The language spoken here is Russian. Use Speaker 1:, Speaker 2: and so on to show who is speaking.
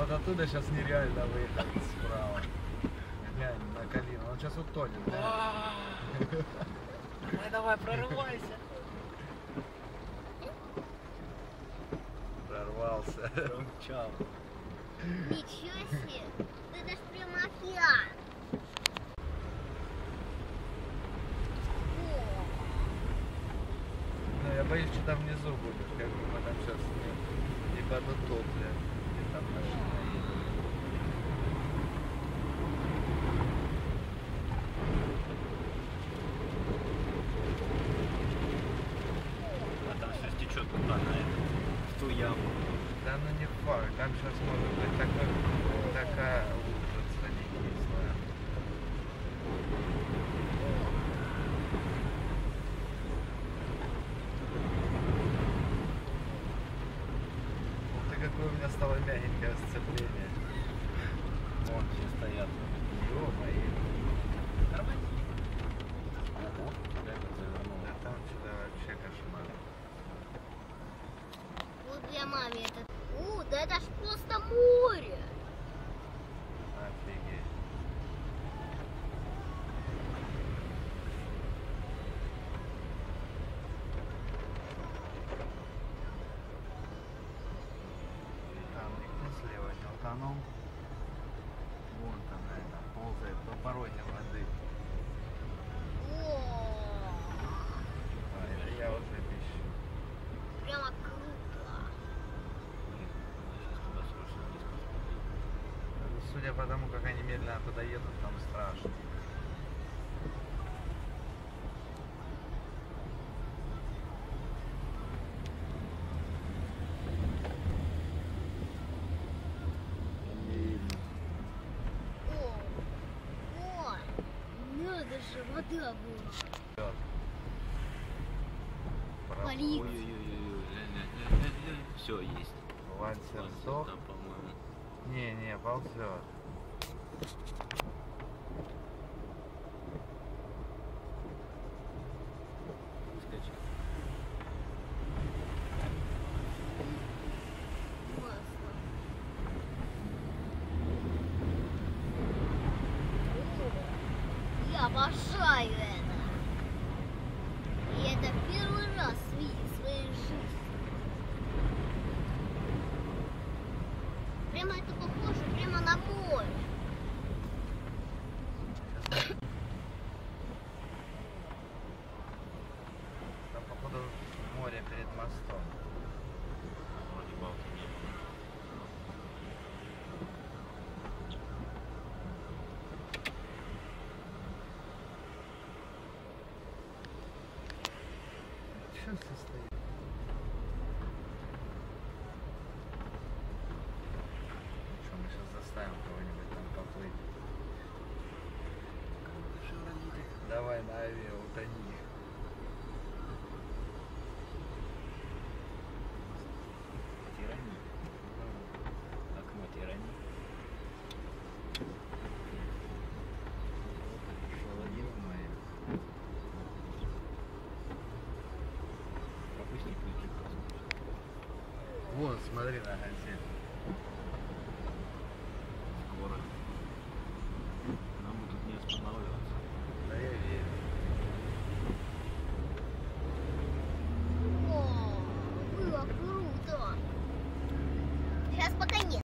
Speaker 1: вот оттуда сейчас нереально выехать справа. Глянь на Калину, он сейчас утонет.
Speaker 2: Давай, давай, прорывайся.
Speaker 1: Прорвался.
Speaker 2: Чао.
Speaker 3: Ничего себе! Это ж прямо океан!
Speaker 1: Ну, я боюсь, что там внизу будет, как бы мы там сейчас не подутопли, и там машина едет.
Speaker 2: А там все стечет туда, на это, в ту яму.
Speaker 1: Да ну не факт, там сейчас может быть такая лужа кислая. Ух ты, какое у меня стало мягенькое сцепление.
Speaker 2: Вон все стоят.
Speaker 1: Ё-моё.
Speaker 2: Нормально? Ого, куда это завернул?
Speaker 1: Да там что-то вообще кошмар.
Speaker 3: Вот для мамы это. Да это ж просто море!
Speaker 1: Офигеть. Там никто слева не утонул. Вон там, наверное, ползает по пороге воды.
Speaker 3: О,
Speaker 1: А это я уже пищу.
Speaker 3: прямо круто!
Speaker 2: Блин, надо сейчас туда срочно вниз посмотреть.
Speaker 1: Судя по тому, как они медленно туда едут, там страшно.
Speaker 2: Не видно.
Speaker 3: Ой, надо же, вода была! Полиция.
Speaker 2: Ой-ой-ой. Все, есть.
Speaker 1: Вальсер
Speaker 2: Вон
Speaker 1: сдох.
Speaker 2: там, по-моему.
Speaker 1: Не, ползет.
Speaker 2: Скачай.
Speaker 3: Классно. Я обожаю это! И это первый раз в своей жизни. Прямо это похоже прямо на море.
Speaker 1: Там, походу, море перед мостом.
Speaker 2: Вроде балки не было.
Speaker 1: Что состоит? Что, мы сейчас заставим кого-нибудь там поплыть? Давай на авиа, утони их.
Speaker 2: Тирани. Окно тирани. Пришел один.
Speaker 1: Ё-моё.
Speaker 2: Пропусти ключик просто.
Speaker 1: Вон, смотри на газель.
Speaker 2: Скоро. Нам бы тут не останавливаться.
Speaker 1: Да я верю.
Speaker 3: О, было круто. Сейчас пока нет.